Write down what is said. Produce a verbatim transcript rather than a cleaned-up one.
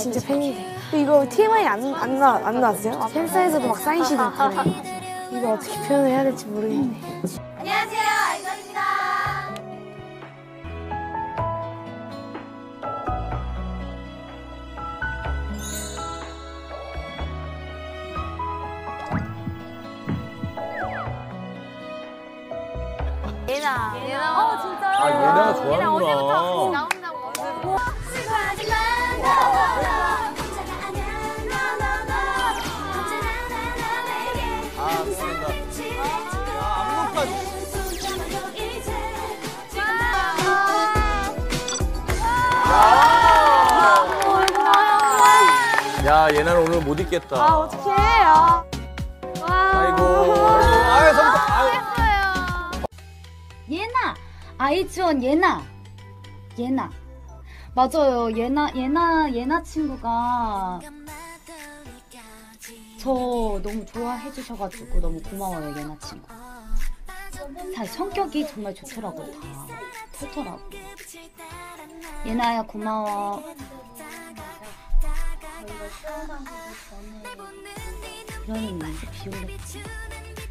진짜 팬인데. 이거 티엠아이 안, 안, 나, 안 나왔어요? 팬사에서도 막 사인시도 있잖아요. 이거 어떻게 표현을 해야 될지 모르겠네. 안녕하세요, 아이돌입니다. 예나. 예나. 어, 진짜요? 아, 예나가 좋아하는구나. 예나 어제부터 같이 나온다고. 아, 그런다. 아, 안무까지. 야, 예나는 오늘 못 있겠다. 아, 어떡해. 아. 아이고. 아유, 선배. 아유. 예나! 아이즈원 예나! 예나. 맞아요. 예나, 예나, 예나 친구가 저 너무 좋아해 주셔가지고 너무 고마워요, 예나 친구. 사실 성격이 정말 좋더라고요, 다. 털더라고. 예나야, 고마워. 저희가 수영장도 전에 그러니 이제 비 올렸지.